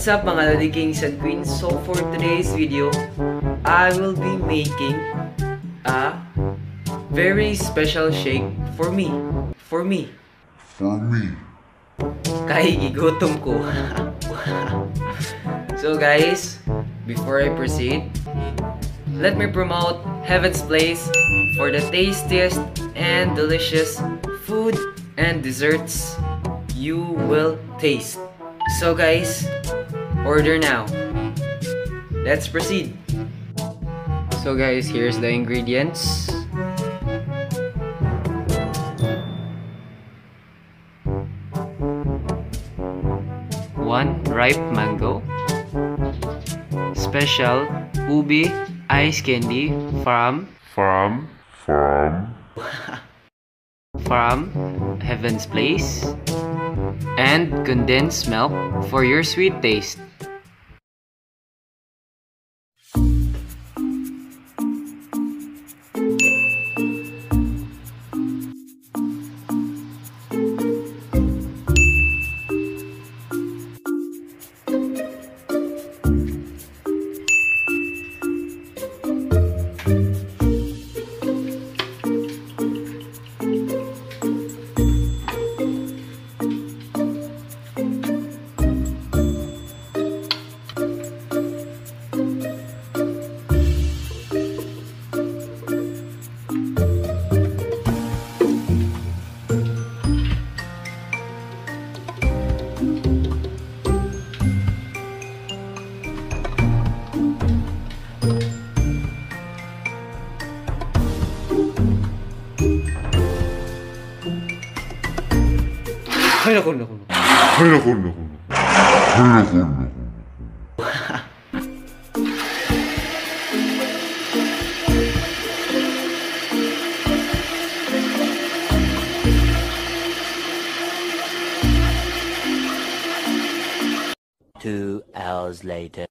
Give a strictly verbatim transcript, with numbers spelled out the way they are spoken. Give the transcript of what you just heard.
What's up mga Lady Kings and Queens? So for today's video, I will be making a very special shake for me. For me. For me. Kahit igutom ko. So guys, before I proceed, let me promote Hevinz Place for the tastiest and delicious food and desserts you will taste. So guys, order now. Let's proceed. So guys, here's the ingredients. One ripe mango, special Ube Ice Candy from From. From. from Hevinz Place, and condensed milk for your sweet taste. Ay, naku, naku, naku. Ay, naku, naku, naku. Ay, naku, naku, naku. Two hours later.